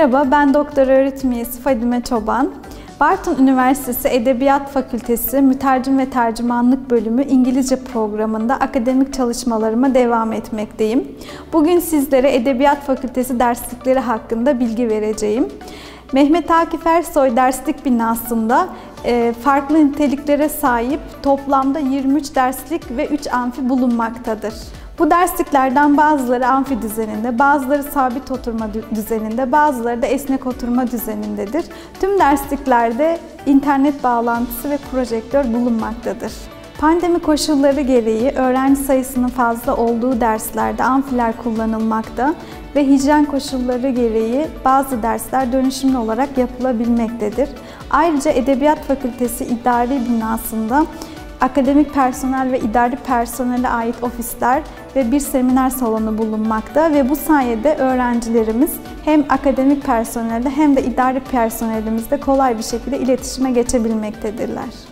Merhaba, ben doktor öğretim üyesi Fadime Çoban. Bartın Üniversitesi Edebiyat Fakültesi Mütercim ve Tercümanlık Bölümü İngilizce programında akademik çalışmalarıma devam etmekteyim. Bugün sizlere Edebiyat Fakültesi derslikleri hakkında bilgi vereceğim. Mehmet Akif Ersoy derslik binasında farklı niteliklere sahip toplamda 23 derslik ve 3 amfi bulunmaktadır. Bu dersliklerden bazıları amfi düzeninde, bazıları sabit oturma düzeninde, bazıları da esnek oturma düzenindedir. Tüm dersliklerde internet bağlantısı ve projektör bulunmaktadır. Pandemi koşulları gereği öğrenci sayısının fazla olduğu derslerde amfiler kullanılmakta ve hijyen koşulları gereği bazı dersler dönüşümlü olarak yapılabilmektedir. Ayrıca Edebiyat Fakültesi İdari Binası'nda akademik personel ve idari personele ait ofisler ve bir seminer salonu bulunmakta ve bu sayede öğrencilerimiz hem akademik personelde hem de idari personelimizle kolay bir şekilde iletişime geçebilmektedirler.